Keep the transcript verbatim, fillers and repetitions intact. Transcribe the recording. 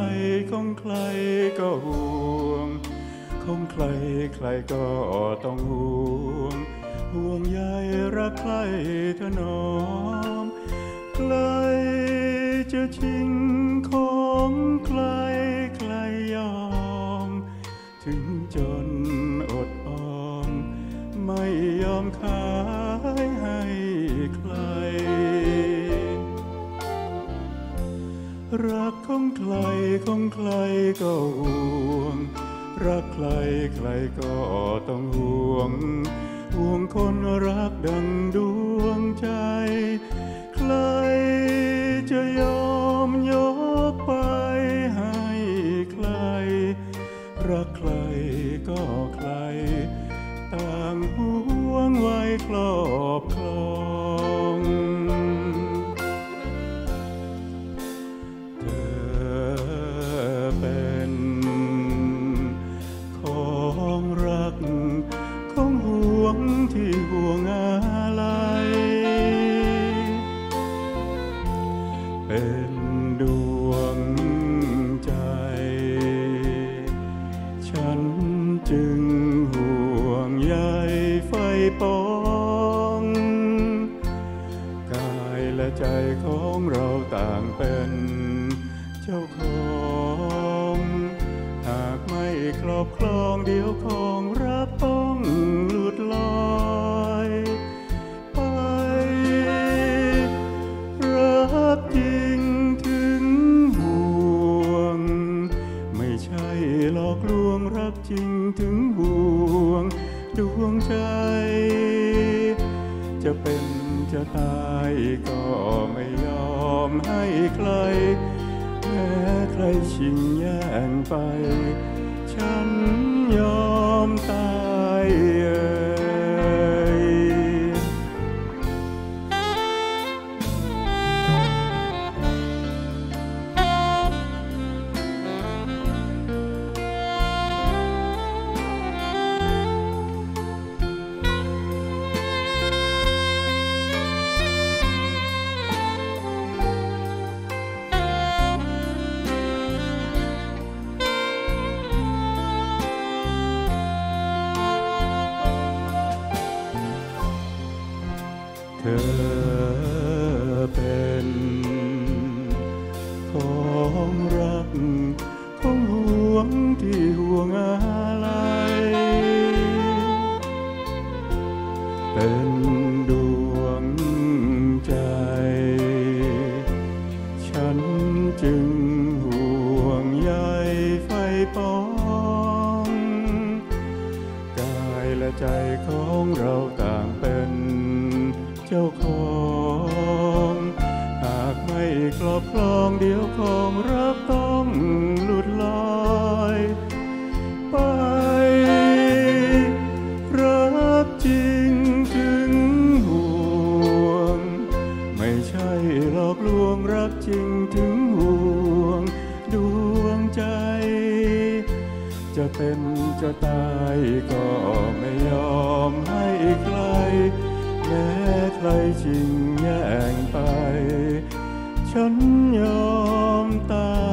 ของใครก็ห่วงของใครใครก็ต้องห่วงห่วงใยรักใครถนอมใครจะชิงของใครใครยอมถึงจนอดออมไม่ยอมขายให้ใครรักของใครของใครก็ห่วงรักใครใครก็ต้องห่วงห่วงคนรักดังดวงใจใครจะยอมยกไปให้ใครรักใครก็ใครต่างห่วงไว้ครอบครองเธอเป็นของรักของห่วงที่ห่วงอะไรเป็นดวงใจฉันจึงห่วงใยไฟปองกายและใจของเราต่างเป็นเจ้าของหากไม่ครอบครองเดี๋ยวของรักต้องหลุดลอยไปรักจริงถึงห่วงไม่ใช่หลอกลวงรักจริงถึงห่วงดวงใจจะเป็นจะตายก็ไม่ยอมให้ใครแม้ใครชิงแย่งไปฉันยอมตายเอ่ยเธอเป็นของรักของห่วงที่ห่วงอะไรเป็นดวงใจฉันจึงห่วงใยไฟปองกายและใจของเราต่างเป็นเจ้าของหากไม่ครอบครองเดี๋ยวของรักต้องหลุดลอยไปรักจริงถึงห่วงไม่ใช่หลอกลวงรักจริงถึงห่วงดวงใจจะเป็นจะตายก็ไม่ยอมให้ใครแม้ใครชิงแย่งไปฉันยอมตาย